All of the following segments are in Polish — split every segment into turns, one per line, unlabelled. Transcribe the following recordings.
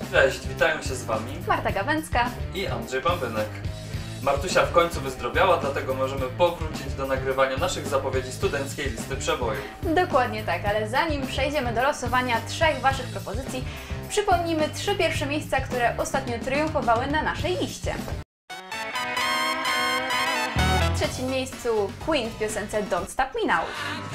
Cześć, witają się z Wami
Marta Gawęcka
i Andrzej Pambynek. Martusia w końcu wyzdrowiała, dlatego możemy powrócić do nagrywania naszych zapowiedzi studenckiej listy przebojów.
Dokładnie tak, ale zanim przejdziemy do losowania 3 Waszych propozycji, przypomnijmy 3 pierwsze miejsca, które ostatnio triumfowały na naszej liście. W trzecim miejscu Queen w piosence Don't Stop Me Now.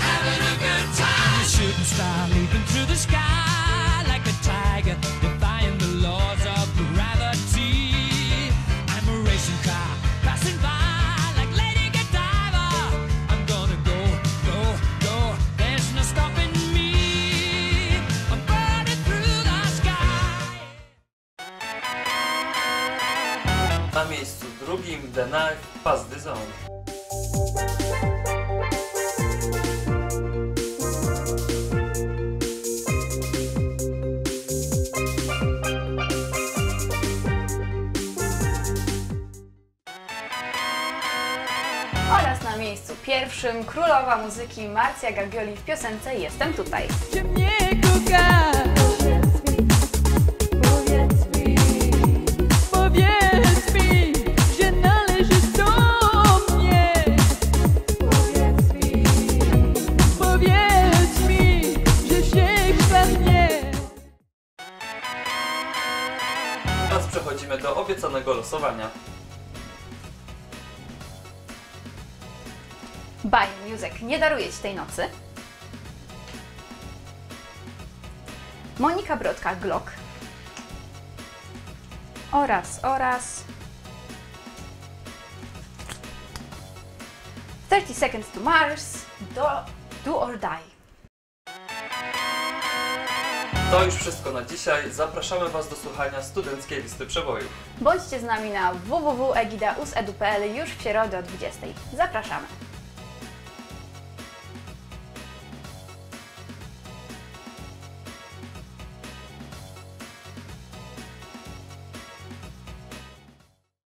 Na miejscu drugim The Knife Past the Zone.
Oraz na miejscu pierwszym królowa muzyki Marcia Gagioli w piosence Jestem tutaj.
Że mnie kochasz. Powiedz mi, że należysz do mnie. Powiedz mi, że się chwalnie.
Teraz przechodzimy do obiecanego losowania.
Buy Music nie daruje Ci tej nocy. Monika Brodka Glock. Oraz 30 Seconds to Mars Do or Die.
To już wszystko na dzisiaj. Zapraszamy Was do słuchania studenckiej listy przebojów.
Bądźcie z nami na www.egidaus.edu.pl już w środę o 20:00. Zapraszamy!